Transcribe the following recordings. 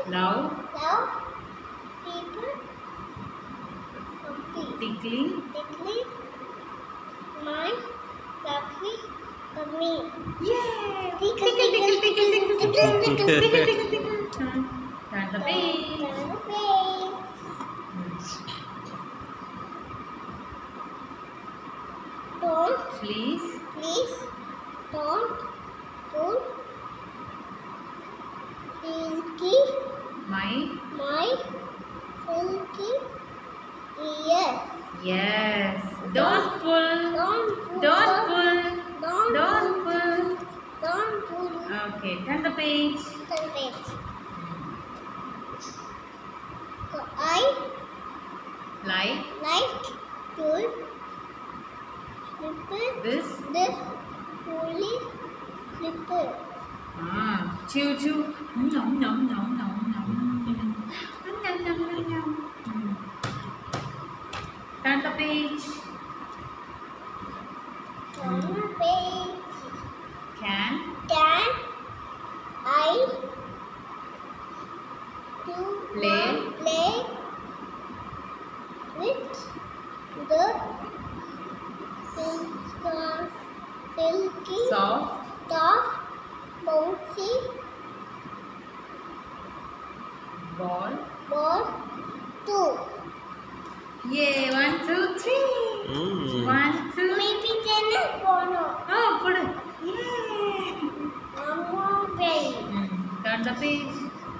Love. Love. People. Tickling. Tickling. My fluffy tummy. Yay! Tickle, Tickle, tickle, tickle, tickle, tickle, tickle, tickle, tickle, tickle, tickle, tickle, tickle. Turn the page. Turn the page. Don't. Please. Please. Don't. Pull. Silky. My. Silky ear. Yes. Don't pull. Don't pull. Don't pull. Don't Don't pull. pull. Don't pull. Okay. Turn the page. Turn the page. So I Like to slipper this. fully slipper. Chew, chew. Nom, nom, nom, nom, nom. Nom, nom, nom, nom. Turn the page. Turn the page. Can I play with the silky soft bouncy ball. too? Yay! 1, 2, 3. 1, 2. Maybe tennis ball. Oh, put it. Yay! Turn the page.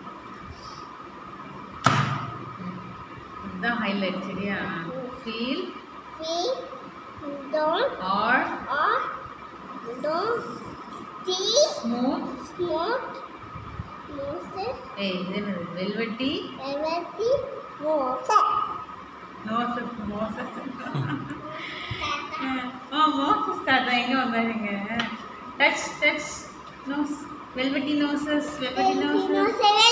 The highlight, yeah. Feel Don't or see smooth. Moses Hey, velvety. Moses. Moses. Oh, Moses தாத்தா எங்க வந்தாருங்க? Touch nose. Velvety noses.